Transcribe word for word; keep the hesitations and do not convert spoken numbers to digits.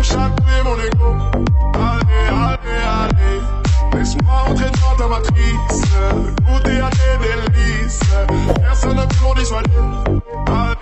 chatouiller mon ego. Allez, allez, allez, laisse-moi entrer dans ta matrice, goûter à tes délices. Personne ne peut m'en dissuader. Allez,